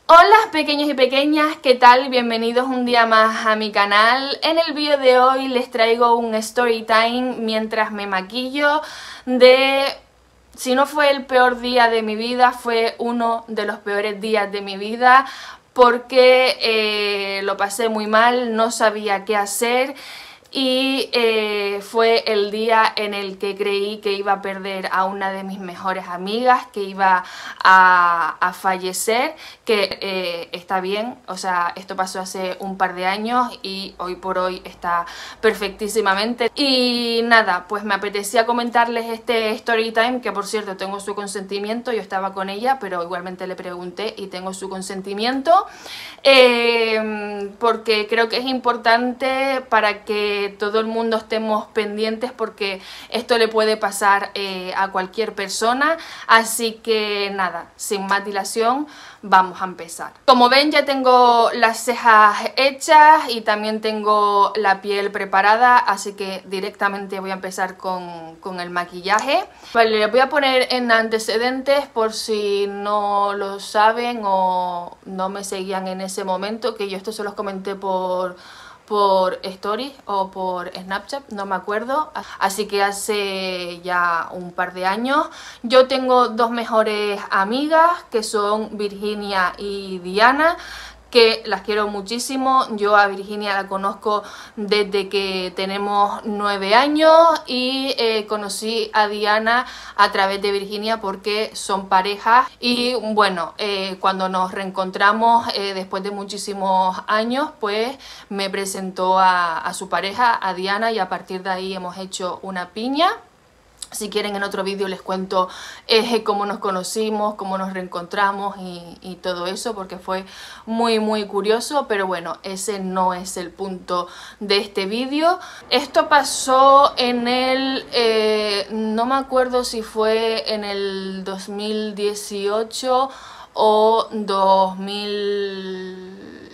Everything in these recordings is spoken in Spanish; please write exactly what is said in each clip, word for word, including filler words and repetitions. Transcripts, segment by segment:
Hola pequeños y pequeñas, ¿qué tal? Bienvenidos un día más a mi canal. En el vídeo de hoy les traigo un story time mientras me maquillo de... Si no fue el peor día de mi vida, fue uno de los peores días de mi vida porque eh, lo pasé muy mal, no sabía qué hacer. Y eh, fue el día en el que creí que iba a perder a una de mis mejores amigas, que iba a, a fallecer, que eh, está bien, o sea, esto pasó hace un par de años y hoy por hoy está perfectísimamente. Y nada, pues me apetecía comentarles este story time, que por cierto tengo su consentimiento, yo estaba con ella, pero igualmente le pregunté y tengo su consentimiento, eh, porque creo que es importante para que todo el mundo estemos pendientes, porque esto le puede pasar eh, a cualquier persona. Así que nada, sin más dilación, vamos a empezar. Como ven, ya tengo las cejas hechas y también tengo la piel preparada, así que directamente voy a empezar con, con el maquillaje. Vale, les voy a poner en antecedentes por si no lo saben o no me seguían en ese momento, que yo esto se los comenté por... por Stories o por Snapchat, no me acuerdo, así que hace ya un par de años. Yo tengo dos mejores amigas que son Virginia y Diana, que las quiero muchísimo. Yo a Virginia la conozco desde que tenemos nueve años y eh, conocí a Diana a través de Virginia porque son pareja. Y bueno, eh, cuando nos reencontramos eh, después de muchísimos años, pues me presentó a, a su pareja, a Diana, y a partir de ahí hemos hecho una piña. Si quieren, en otro vídeo les cuento eh, cómo nos conocimos, cómo nos reencontramos y, y todo eso, porque fue muy muy curioso. Pero bueno, ese no es el punto de este vídeo. Esto pasó en el... Eh, no me acuerdo si fue en el dos mil dieciocho o dos mil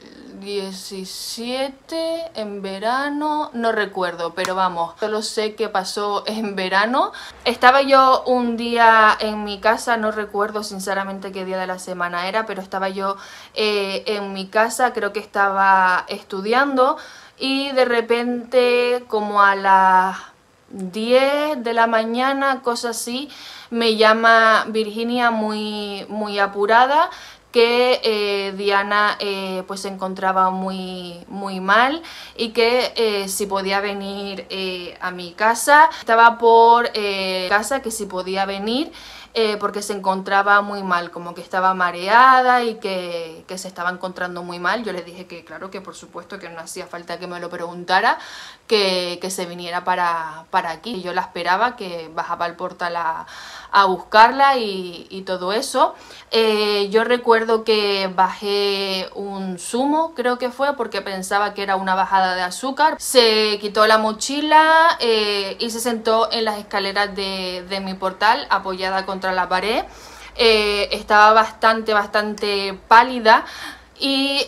diecisiete, en verano, no recuerdo, pero vamos, solo sé que pasó en verano. Estaba yo un día en mi casa, no recuerdo sinceramente qué día de la semana era, pero estaba yo eh, en mi casa, creo que estaba estudiando, y de repente, como a las diez de la mañana, cosas así, me llama Virginia muy, muy apurada, que eh, Diana eh, pues se encontraba muy, muy mal y que eh, si podía venir eh, a mi casa. Estaba por eh, casa, que si podía venir eh, porque se encontraba muy mal, como que estaba mareada y que, que se estaba encontrando muy mal. Yo le dije que claro, que por supuesto que no hacía falta que me lo preguntara, que, que se viniera para, para aquí. Y yo la esperaba, que bajaba al portal a, a buscarla y, y todo eso. Eh, yo recuerdo que bajé un zumo, creo que fue, porque pensaba que era una bajada de azúcar. Se quitó la mochila eh, y se sentó en las escaleras de, de mi portal, apoyada contra la pared. Eh, estaba bastante, bastante pálida. Y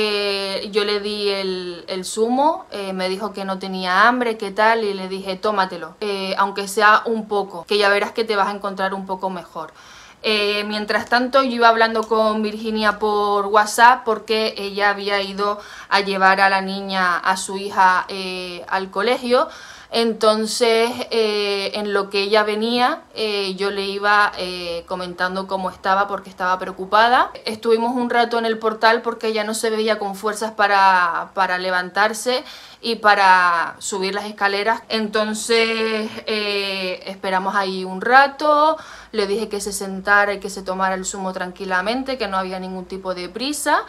eh, yo le di el, el zumo, eh, me dijo que no tenía hambre, qué tal, y le dije tómatelo, eh, aunque sea un poco, que ya verás que te vas a encontrar un poco mejor. Eh, mientras tanto yo iba hablando con Virginia por WhatsApp porque ella había ido a llevar a la niña, a su hija, eh, al colegio. Entonces eh, en lo que ella venía eh, yo le iba eh, comentando cómo estaba, porque estaba preocupada. Estuvimos un rato en el portal porque ella no se veía con fuerzas para, para levantarse y para subir las escaleras. Entonces eh, esperamos ahí un rato, le dije que se sentara y que se tomara el zumo tranquilamente, que no había ningún tipo de prisa.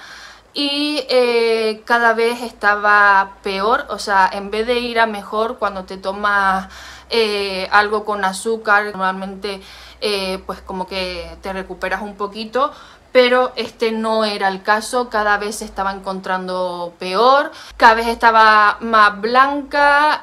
Y eh, cada vez estaba peor, o sea, en vez de ir a mejor cuando te tomas eh, algo con azúcar, normalmente eh, pues como que te recuperas un poquito, pero este no era el caso. Cada vez se estaba encontrando peor, cada vez estaba más blanca,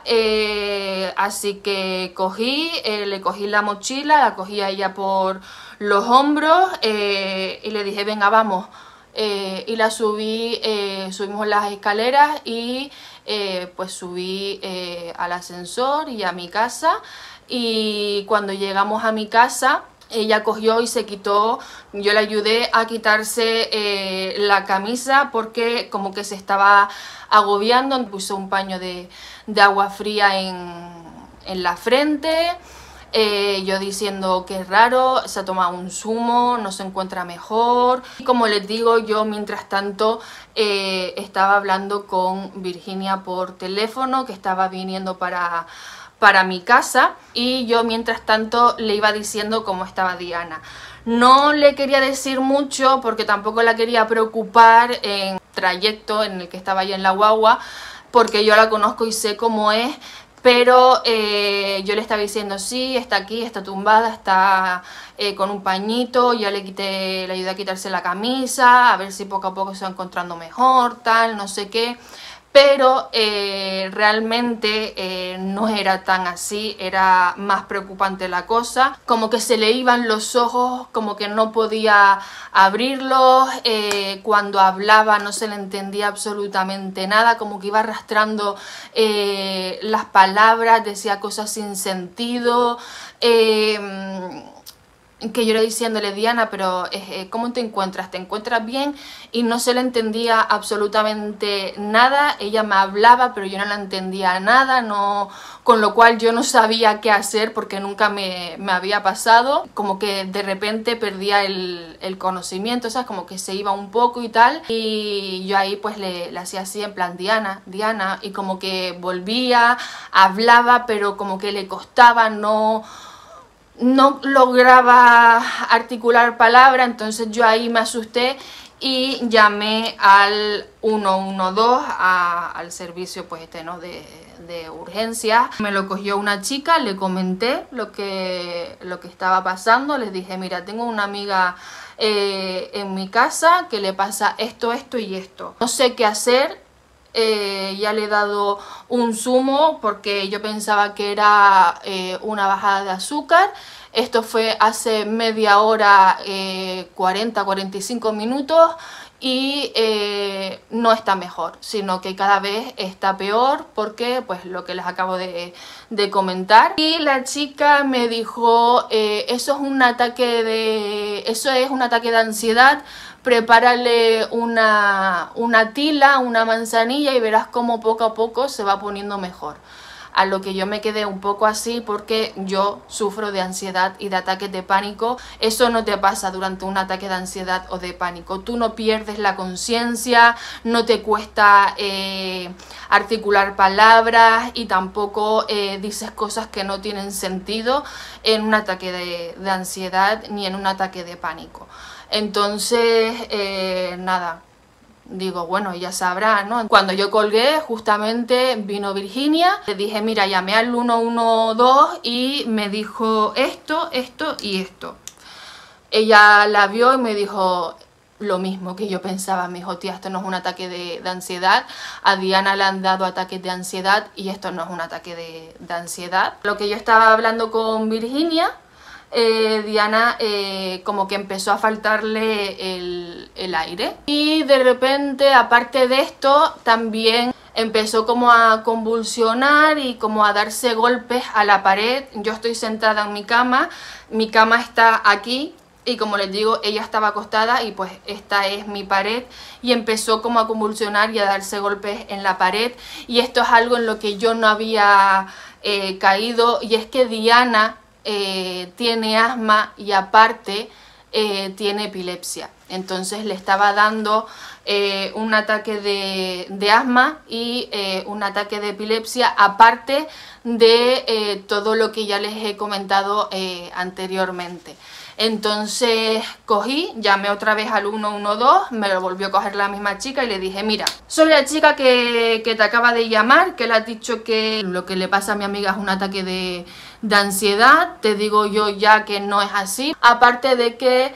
eh, así que cogí, eh, le cogí la mochila, la cogí a ella por los hombros eh, y le dije venga, vamos. Eh, y la subí, eh, subimos las escaleras y eh, pues subí eh, al ascensor y a mi casa. Y cuando llegamos a mi casa ella cogió y se quitó, yo le ayudé a quitarse eh, la camisa porque como que se estaba agobiando, puso un paño de, de agua fría en, en la frente. Eh, yo diciendo que es raro, se ha tomado un zumo, no se encuentra mejor. Y como les digo, yo mientras tanto eh, estaba hablando con Virginia por teléfono, que estaba viniendo para, para mi casa, y yo mientras tanto le iba diciendo cómo estaba Diana. No le quería decir mucho porque tampoco la quería preocupar en el trayecto en el que estaba yo en la guagua, porque yo la conozco y sé cómo es. Pero eh, yo le estaba diciendo, sí, está aquí, está tumbada, está eh, con un pañito, ya le quité, le ayudé a quitarse la camisa, a ver si poco a poco se va encontrando mejor, tal, no sé qué. Pero eh, realmente eh, no era tan así, era más preocupante la cosa. Como que se le iban los ojos, como que no podía abrirlos, eh, cuando hablaba no se le entendía absolutamente nada, como que iba arrastrando eh, las palabras, decía cosas sin sentido. Eh, que yo era diciéndole, Diana, pero eh, ¿cómo te encuentras? ¿Te encuentras bien? Y no se le entendía absolutamente nada. Ella me hablaba, pero yo no la entendía nada, no, con lo cual yo no sabía qué hacer porque nunca me, me había pasado. Como que de repente perdía el, el conocimiento, ¿sabes? Como que se iba un poco y tal. Y yo ahí pues le, le hacía así en plan, Diana, Diana, y como que volvía, hablaba, pero como que le costaba, no... no lograba articular palabra. Entonces yo ahí me asusté y llamé al uno uno dos, a, al servicio pues este, ¿no? de, de urgencia. Me lo cogió una chica, le comenté lo que, lo que estaba pasando, les dije, mira, tengo una amiga eh, en mi casa que le pasa esto, esto y esto. No sé qué hacer. Eh, ya le he dado un zumo porque yo pensaba que era eh, una bajada de azúcar. Esto fue hace media hora, eh, cuarenta a cuarenta y cinco minutos, y eh, no está mejor, sino que cada vez está peor porque pues lo que les acabo de, de comentar. Y la chica me dijo, eh, eso es un ataque de eso es un ataque de ansiedad. Prepárale una, una tila, una manzanilla y verás cómo poco a poco se va poniendo mejor. A lo que yo me quedé un poco así porque yo sufro de ansiedad y de ataques de pánico. Eso no te pasa durante un ataque de ansiedad o de pánico. Tú no pierdes la conciencia, no te cuesta eh, articular palabras y tampoco eh, dices cosas que no tienen sentido en un ataque de, de ansiedad ni en un ataque de pánico. Entonces, eh, nada, digo, bueno, ya sabrá, ¿no? Cuando yo colgué, justamente vino Virginia, le dije, mira, llamé al uno uno dos y me dijo esto, esto y esto. Ella la vio y me dijo lo mismo que yo pensaba. Me dijo, tía, esto no es un ataque de, de ansiedad. A Diana le han dado ataques de ansiedad y esto no es un ataque de, de ansiedad. Lo que yo estaba hablando con Virginia, Eh, Diana eh, como que empezó a faltarle el, el aire y de repente, aparte de esto, también empezó como a convulsionar y como a darse golpes a la pared. Yo estoy sentada en mi cama, mi cama está aquí y como les digo, ella estaba acostada y pues esta es mi pared, y empezó como a convulsionar y a darse golpes en la pared, y esto es algo en lo que yo no había eh, caído, y es que Diana Eh, tiene asma y aparte eh, tiene epilepsia. Entonces le estaba dando eh, un ataque de, de asma y eh, un ataque de epilepsia, aparte de eh, todo lo que ya les he comentado eh, anteriormente. Entonces cogí, llamé otra vez al uno uno dos, me lo volvió a coger la misma chica y le dije, mira, soy la chica que, que te acaba de llamar, que le has dicho que lo que le pasa a mi amiga es un ataque de, de ansiedad. Te digo yo ya que no es así, aparte de que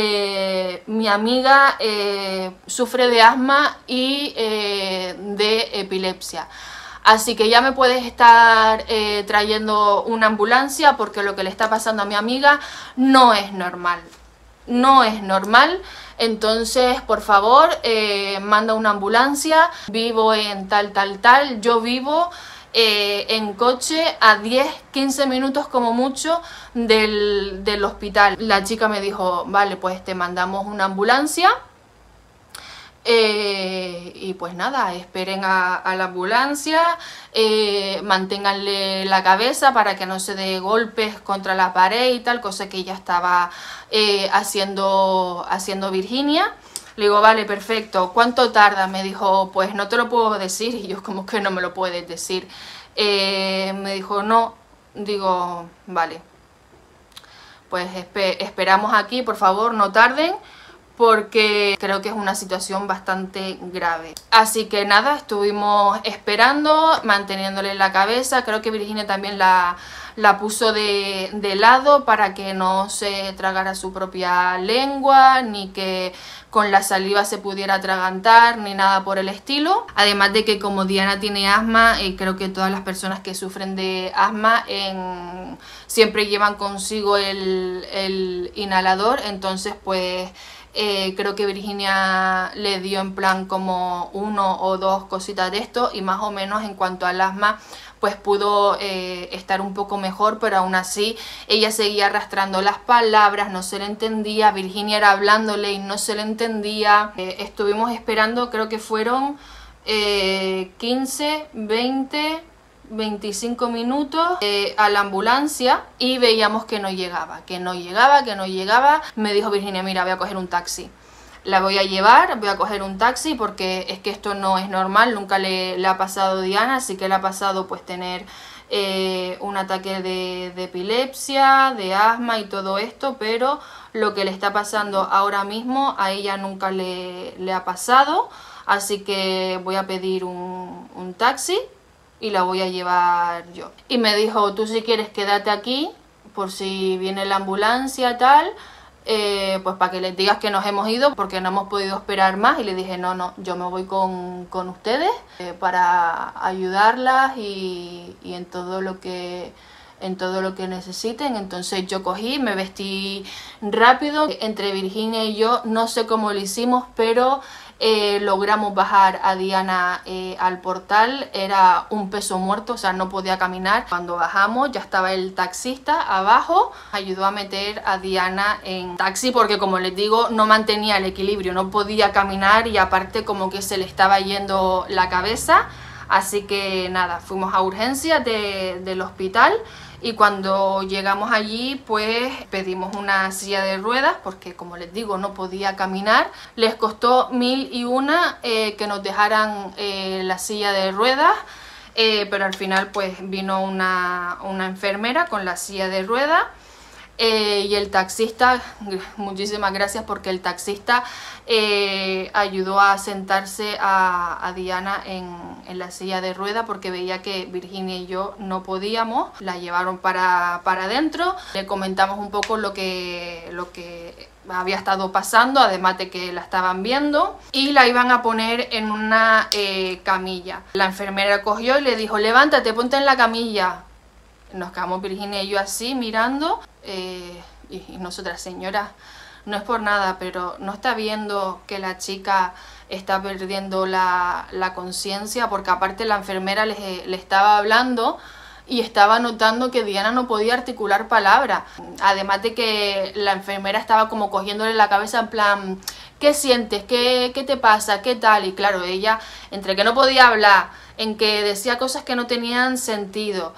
eh, mi amiga eh, sufre de asma y eh, de epilepsia. Así que ya me puedes estar eh, trayendo una ambulancia porque lo que le está pasando a mi amiga no es normal. No es normal. Entonces, por favor, eh, manda una ambulancia. Vivo en tal, tal, tal. Yo vivo eh, en coche a diez quince minutos como mucho del, del hospital. La chica me dijo, vale, pues te mandamos una ambulancia. Eh, y pues nada, esperen a, a la ambulancia, eh, manténganle la cabeza para que no se dé golpes contra la pared y tal, cosa que ella estaba eh, haciendo, haciendo Virginia. Le digo, vale, perfecto, ¿cuánto tarda? Me dijo, pues no te lo puedo decir. Y yo, como que no me lo puedes decir. Eh, me dijo, no. Digo, vale, pues esp- esperamos aquí, por favor, no tarden, porque creo que es una situación bastante grave. Así que nada, estuvimos esperando, manteniéndole la cabeza. Creo que Virginia también la, la puso de, de lado para que no se tragara su propia lengua, ni que con la saliva se pudiera atragantar, ni nada por el estilo. Además de que como Diana tiene asma, eh, creo que todas las personas que sufren de asma en, siempre llevan consigo el, el inhalador, entonces pues Eh, creo que Virginia le dio en plan como uno o dos cositas de esto, y más o menos en cuanto al asma pues pudo eh, estar un poco mejor, pero aún así ella seguía arrastrando las palabras, no se le entendía. Virginia era hablándole y no se le entendía. Eh, estuvimos esperando, creo que fueron eh, quince, veinte, veinticinco minutos eh, a la ambulancia, y veíamos que no llegaba, que no llegaba, que no llegaba. Me dijo Virginia, mira, voy a coger un taxi, la voy a llevar, voy a coger un taxi, porque es que esto no es normal, nunca le, le ha pasado a Diana, así que le ha pasado pues tener eh, un ataque de, de epilepsia, de asma y todo esto, pero lo que le está pasando ahora mismo a ella nunca le, le ha pasado, así que voy a pedir un, un taxi y la voy a llevar yo. Y me dijo, tú si quieres quédate aquí, por si viene la ambulancia tal, eh, pues para que les digas que nos hemos ido, porque no hemos podido esperar más. Y le dije, no, no, yo me voy con, con ustedes eh, para ayudarlas y, y en todo lo que... en todo lo que necesiten. Entonces yo cogí, me vestí rápido. Entre Virginia y yo, no sé cómo lo hicimos, pero eh, logramos bajar a Diana eh, al portal. Era un peso muerto, o sea, no podía caminar. Cuando bajamos ya estaba el taxista abajo, ayudó a meter a Diana en taxi, porque como les digo, no mantenía el equilibrio, no podía caminar, y aparte como que se le estaba yendo la cabeza. Así que nada, fuimos a urgencias de, del hospital, y cuando llegamos allí pues pedimos una silla de ruedas, porque como les digo no podía caminar. Les costó mil y una eh, que nos dejaran eh, la silla de ruedas, eh, pero al final pues vino una, una enfermera con la silla de ruedas. Eh, y el taxista, muchísimas gracias, porque el taxista eh, ayudó a sentarse a, a Diana en, en la silla de rueda, porque veía que Virginia y yo no podíamos. La llevaron para, para adentro, le comentamos un poco lo que, lo que había estado pasando, además de que la estaban viendo, y la iban a poner en una eh, camilla. La enfermera cogió y le dijo, levántate, ponte en la camilla. Nos quedamos Virginia y yo así mirando, eh, y, y nosotras, señora, no es por nada, pero no está viendo que la chica está perdiendo la, la conciencia, porque aparte la enfermera le, le estaba hablando y estaba notando que Diana no podía articular palabras. Además de que la enfermera estaba como cogiéndole la cabeza en plan, ¿qué sientes? ¿Qué, qué te pasa? ¿Qué tal? Y claro, ella, entre que no podía hablar, en que decía cosas que no tenían sentido,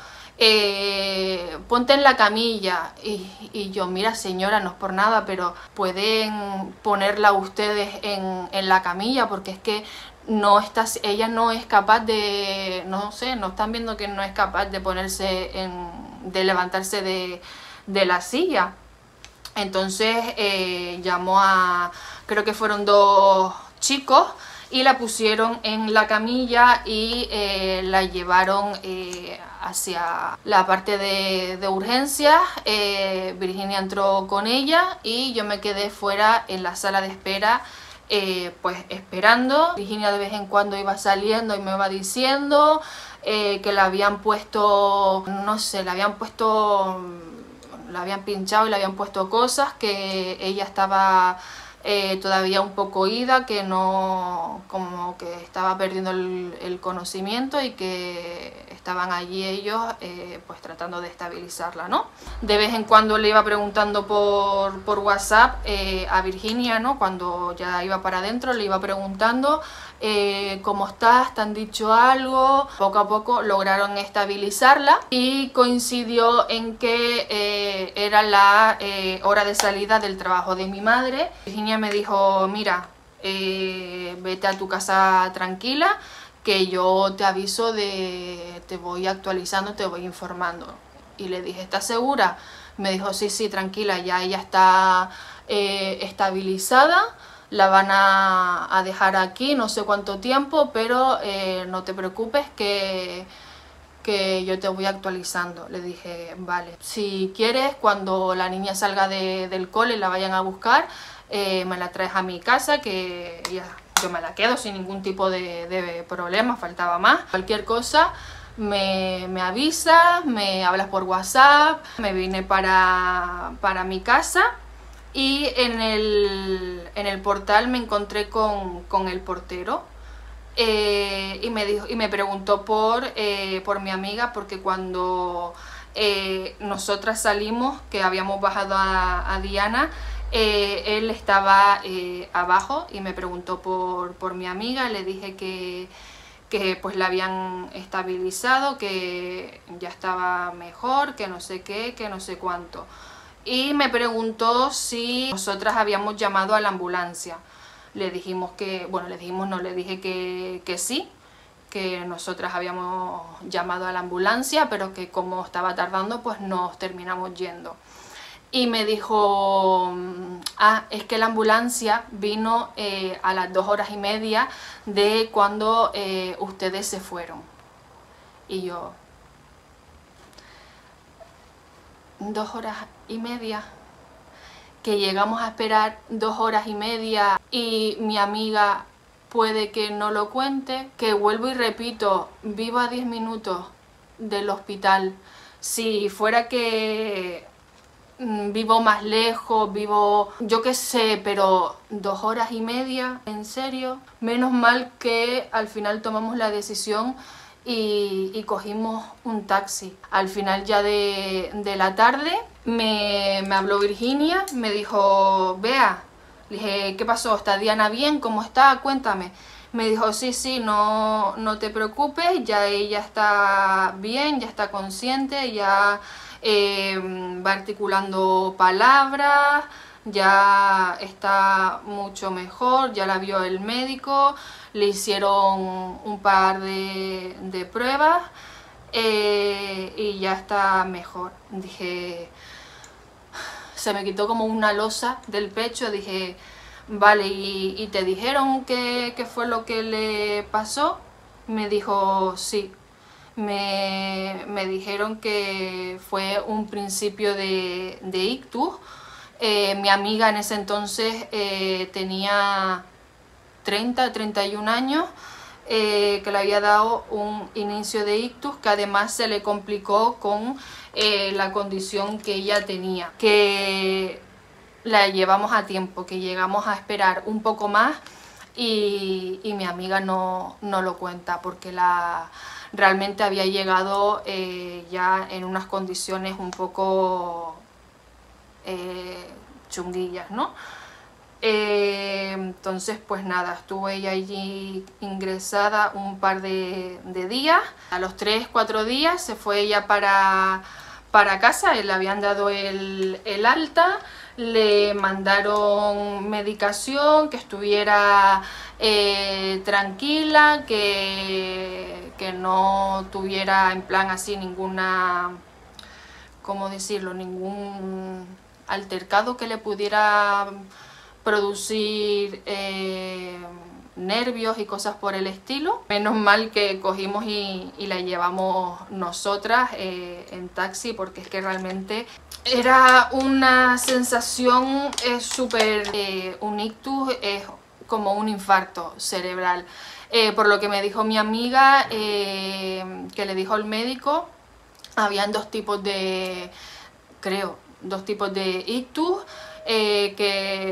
Eh, ponte en la camilla, y, y yo, mira señora, no es por nada, pero pueden ponerla ustedes en, en la camilla, porque es que no está, ella no es capaz de, no sé, no están viendo que no es capaz de ponerse en, de levantarse de, de la silla. Entonces eh, llamó a, creo que fueron dos chicos, y la pusieron en la camilla y eh, la llevaron eh, hacia la parte de, de urgencias. eh, Virginia entró con ella y yo me quedé fuera en la sala de espera, eh, pues esperando. Virginia de vez en cuando iba saliendo y me iba diciendo eh, que la habían puesto, no sé, la habían puesto, la habían pinchado y le habían puesto cosas, que ella estaba eh, todavía un poco ida, que no, como que estaba perdiendo el, el conocimiento y que estaban allí ellos eh, pues tratando de estabilizarla, ¿no? De vez en cuando le iba preguntando por, por WhatsApp eh, a Virginia, ¿no? Cuando ya iba para adentro le iba preguntando eh, ¿cómo estás? ¿Te han dicho algo? Poco a poco lograron estabilizarla y coincidió en que eh, era la eh, hora de salida del trabajo de mi madre. Virginia me dijo, mira, eh, vete a tu casa tranquila, que yo te aviso, de te voy actualizando, te voy informando. Y le dije, ¿estás segura? Me dijo, sí, sí, tranquila, ya ella está eh, estabilizada, la van a, a dejar aquí no sé cuánto tiempo, pero eh, no te preocupes que, que yo te voy actualizando. Le dije, vale, si quieres, cuando la niña salga de, del cole y la vayan a buscar, eh, me la traes a mi casa, que ya, yo me la quedo sin ningún tipo de, de problema, faltaba más. Cualquier cosa me, me avisas, me hablas por WhatsApp. Me vine para, para mi casa y en el, en el portal me encontré con, con el portero. Eh, y, me dijo, y me preguntó por, eh, por mi amiga, porque cuando eh, nosotras salimos, que habíamos bajado a, a Diana, eh, él estaba eh, abajo y me preguntó por, por mi amiga. Le dije que, que pues la habían estabilizado, que ya estaba mejor, que no sé qué, que no sé cuánto. Y me preguntó si nosotras habíamos llamado a la ambulancia. Le dijimos que, bueno, le dijimos no, le dije que, que sí, que nosotras habíamos llamado a la ambulancia, pero que como estaba tardando, pues nos terminamos yendo. Y me dijo, ah, es que la ambulancia vino eh, a las dos horas y media de cuando eh, ustedes se fueron. Y yo, dos horas y media, que llegamos a esperar dos horas y media y mi amiga puede que no lo cuente, que vuelvo y repito, vivo a diez minutos del hospital. Si fuera que mm, vivo más lejos, vivo yo qué sé, pero dos horas y media, ¿en serio? Menos mal que al final tomamos la decisión y, y cogimos un taxi. Al final ya de, de la tarde me, me habló Virginia, me dijo, Bea, le dije, ¿qué pasó? ¿Está Diana bien? ¿Cómo está? Cuéntame. Me dijo, sí, sí, no, no te preocupes, ya ella está bien, ya está consciente, ya eh, va articulando palabras, ya está mucho mejor, ya la vio el médico, le hicieron un par de, de pruebas eh, y ya está mejor. Dije, se me quitó como una losa del pecho, dije, vale, ¿y, y te dijeron qué, qué fue lo que le pasó? Me dijo, sí. Me, me dijeron que fue un principio de, de ictus. Eh, mi amiga en ese entonces eh, tenía treinta, treinta y un años, eh, que le había dado un inicio de ictus, que además se le complicó con eh, la condición que ella tenía, que la llevamos a tiempo, que llegamos a esperar un poco más y, y mi amiga no, no lo cuenta, porque la realmente había llegado eh, ya en unas condiciones un poco eh, chunguillas, ¿no? Eh, entonces pues nada, estuvo ella allí ingresada un par de, de días. A los tres, cuatro días se fue ella para, para casa, le habían dado el, el alta, le mandaron medicación, que estuviera eh, tranquila, que, que no tuviera en plan así ninguna, ¿cómo decirlo?, ningún altercado que le pudiera producir eh, nervios y cosas por el estilo. Menos mal que cogimos y, y la llevamos nosotras eh, en taxi, porque es que realmente era una sensación eh, súper... Eh, un ictus es como un infarto cerebral. Eh, por lo que me dijo mi amiga, eh, que le dijo el médico, habían dos tipos de... creo, dos tipos de ictus, eh, que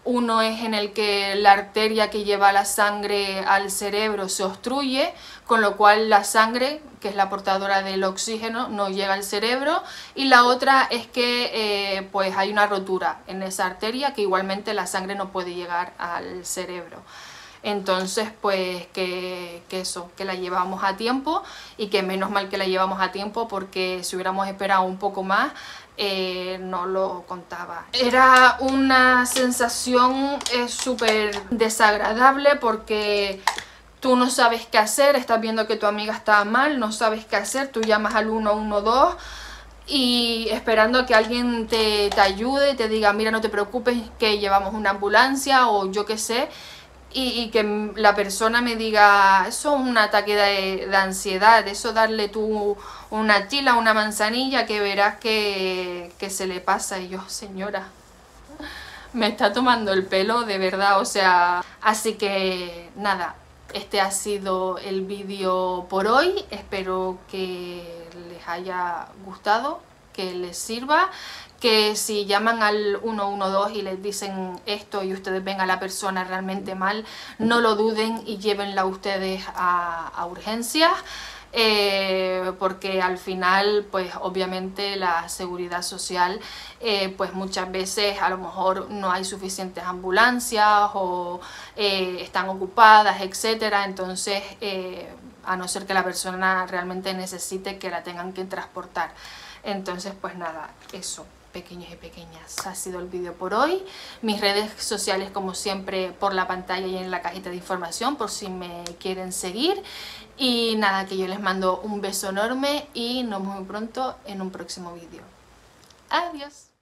Uno es en el que la arteria que lleva la sangre al cerebro se obstruye, con lo cual la sangre, que es la portadora del oxígeno, no llega al cerebro. Y la otra es que eh, pues hay una rotura en esa arteria, que igualmente la sangre no puede llegar al cerebro. Entonces, pues que, que eso, que la llevamos a tiempo, y que menos mal que la llevamos a tiempo, porque si hubiéramos esperado un poco más, eh, no lo contaba. Era una sensación eh, súper desagradable, porque tú no sabes qué hacer, estás viendo que tu amiga está mal, no sabes qué hacer, tú llamas al uno uno dos y esperando a que alguien te, te ayude, te diga, mira, no te preocupes, que llevamos una ambulancia, o yo qué sé. Y, y que la persona me diga, eso es un ataque de, de ansiedad, eso darle tú una chila, una manzanilla, que verás que, que se le pasa. Y yo, señora, me está tomando el pelo, de verdad, o sea... Así que nada, este ha sido el vídeo por hoy, espero que les haya gustado, que les sirva. Que si llaman al uno uno dos y les dicen esto y ustedes ven a la persona realmente mal, no lo duden y llévenla ustedes a, a urgencias, eh, porque al final, pues obviamente la seguridad social, eh, pues muchas veces a lo mejor no hay suficientes ambulancias, o eh, están ocupadas, etcétera. Entonces, eh, a no ser que la persona realmente necesite que la tengan que transportar. Entonces, pues nada, eso, pequeños y pequeñas, ha sido el vídeo por hoy. Mis redes sociales, como siempre, por la pantalla y en la cajita de información, por si me quieren seguir. Y nada, que yo les mando un beso enorme y nos vemos muy pronto en un próximo vídeo. Adiós.